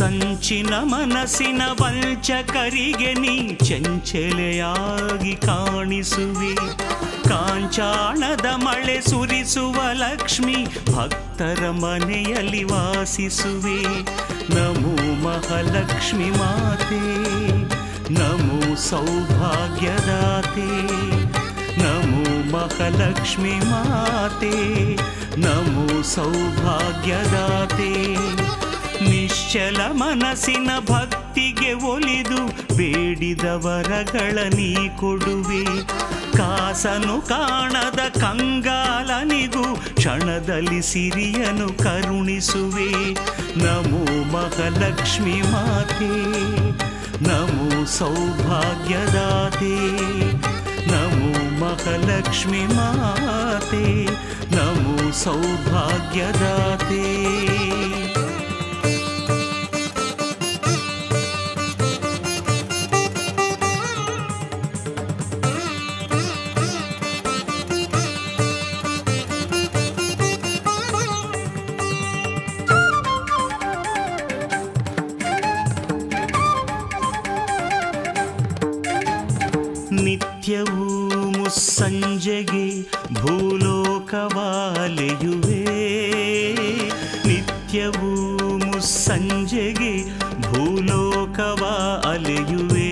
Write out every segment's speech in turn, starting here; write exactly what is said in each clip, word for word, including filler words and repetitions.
ಸಂಚಿನ ಮನಸ್ಸಿನ ವಂಚಕರಿಗೆ ನೀ ಚಂಚಲೆಯಾಗಿ ಕಾಣಿಸುವೆ. ಕಾಂಚಾಣದ ಮಳೆ ಸುರಿಸುವ ಲಕ್ಷ್ಮಿ ಭಕ್ತರ ಮನೆಯಲ್ಲಿ ವಾಸಿಸುವೆ. ನಮೋ ಮಹಾಲಕ್ಷ್ಮಿ ಮಾತೆ, ನಮೋ ಸೌಭಾಗ್ಯದಾತೆ. ನಮೋ ಮಹಾಲಕ್ಷ್ಮಿ ಮಾತೆ, ನಮೋ ಸೌಭಾಗ್ಯದಾತೆ. ನಿಶ್ಚಲ ಮನಸ್ಸಿನ ಭಕ್ತಿಗೆ ಒಲಿದು ಬೇಡಿದ ವರಗಳ ನೀ ಕೊಡುವೆ. ಕಾಸನು ಕಾಣದ ಕಂಗಾಲನಿಗೂ ಕ್ಷಣದಲ್ಲಿ ಸಿರಿಯನು ಕರುಣಿಸುವೆ. ನಮೋ ಮಹಾಲಕ್ಷ್ಮಿ ಮಾತೆ, ನಮೋ ಸೌಭಾಗ್ಯದಾತೆ. ನಮೋ ಮಹಾಲಕ್ಷ್ಮಿ ಮಾತೆ, ನಮೋ ಸೌಭಾಗ್ಯದಾತೆ. ನಿತ್ಯವೂ ಮುಸ್ಸಂಜೆಗೆ ಭೂಲೋಕವಾಲೆಯುವೆ. ನಿತ್ಯವೂ ಮುಸ್ಸಂಜೆಗೆ ಭೂಲೋಕವ ಅಲೆಯುವೆ.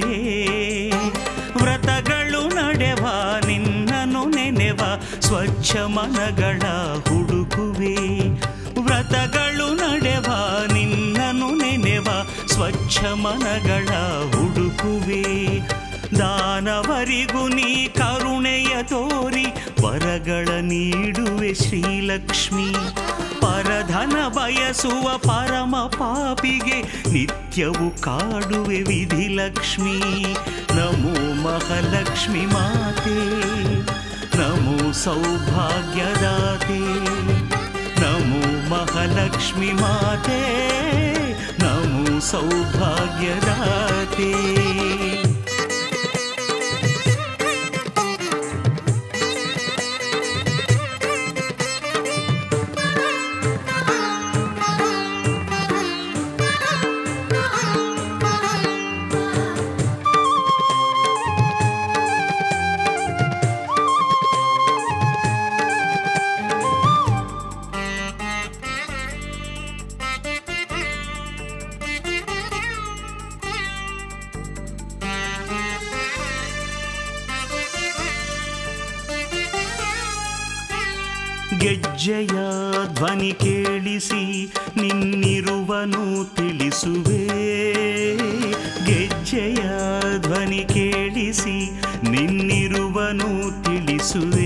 ವ್ರತಗಳು ನಡೆವ ನಿನ್ನನು ನೆನೆವ ಸ್ವಚ್ಛ ಮನಗಳ ಹುಡುಕುವೆ. ವ್ರತಗಳು ನಡೆವ ನಿನ್ನನು ನೆನೆವ ಸ್ವಚ್ಛ ಮನಗಳ ಹುಡುಕುವೆ. ದಾನವರಿಗೂ ನೀ ಕರುಣೆಯ ತೋರಿ ವರಗಳ ನೀಡುವೆ ಶ್ರೀಲಕ್ಷ್ಮಿ. ಪರಧನ ಬಯಸುವ ಪರಮ ಪಾಪಿಗೆ ನಿತ್ಯವೂ ಕಾಡುವೆ ವಿಧಿಲಕ್ಷ್ಮಿ. ನಮೋ ಮಹಾಲಕ್ಷ್ಮಿ ಮಾತೆ, ನಮೋ ಸೌಭಾಗ್ಯದಾತೆ. ನಮೋ ಮಹಾಲಕ್ಷ್ಮಿ ಮಾತೆ, ನಮೋ ಸೌಭಾಗ್ಯದಾತೆ. ಗೆಜ್ಜೆಯ ಧ್ವನಿ ಕೇಳಿಸಿ ನಿನ್ನಿರುವನು ತಿಳಿಸುವೆ. ಗೆಜ್ಜೆಯ ಧ್ವನಿ ಕೇಳಿಸಿ ನಿನ್ನಿರುವನು ತಿಳಿಸುವೆ.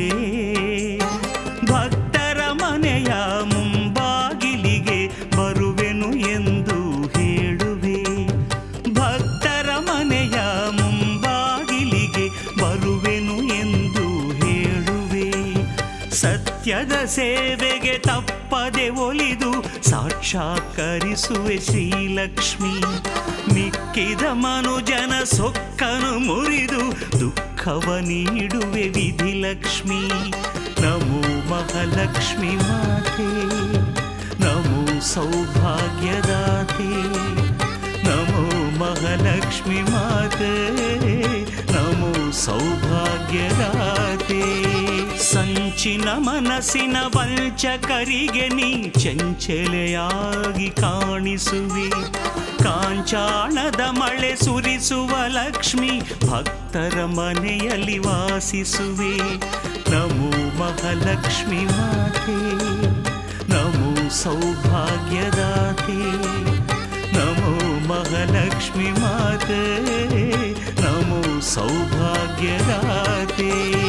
ಭಕ್ತರ ಮನೆಯ ಮುಂಬಾಗಿಲಿಗೆ ಬರುವೆನು ಎಂದು ಹೇಳುವೆ. ಭಕ್ತರ ಮನೆಯ ಮುಂಬಾಗಿಲಿಗೆ ಬರುವೆನು ಎಂದು ಹೇಳುವೆ. ಸತ್ಯದ ಸೇವೆಗೆ ತಪ್ಪದೆ ಒಲಿದು ಸಾಕ್ಷಾತ್ಕರಿಸುವೆ ಶ್ರೀಲಕ್ಷ್ಮಿ. ಮಿಕ್ಕಿದ ಮನುಜನ ಸೊಕ್ಕನು ಮುರಿದು ದುಃಖವ ನೀಡುವೆ ವಿಧಿಲಕ್ಷ್ಮಿ. ನಮೋ ಮಹಾಲಕ್ಷ್ಮಿ ಮಾತೆ, ನಮೋ ಸೌಭಾಗ್ಯದಾತೆ. ನಮೋ ಮಹಾಲಕ್ಷ್ಮಿ ಮಾತೆ, ನಮೋ ಸೌಭಾಗ್ಯದಾತೆ. ಸಂಚಿನ ಮನಸ್ಸಿನ ವಂಚಕರಿಗೆ ನೀ ಚಂಚಲೆಯಾಗಿ ಕಾಣಿಸುವೆ. ಕಾಂಚಾಣದ ಮಳೆ ಸುರಿಸುವ ಲಕ್ಷ್ಮಿ ಭಕ್ತರ ಮನೆಯಲ್ಲಿ ವಾಸಿಸುವೆ. ನಮೋ ಮಹಾಲಕ್ಷ್ಮಿ ಮಾತೆ, ನಮೋ ಸೌಭಾಗ್ಯದಾತೆ. ನಮೋ ಮಹಾಲಕ್ಷ್ಮಿ ಮಾತೆ, ನಮೋ ಸೌಭಾಗ್ಯದಾತೆ.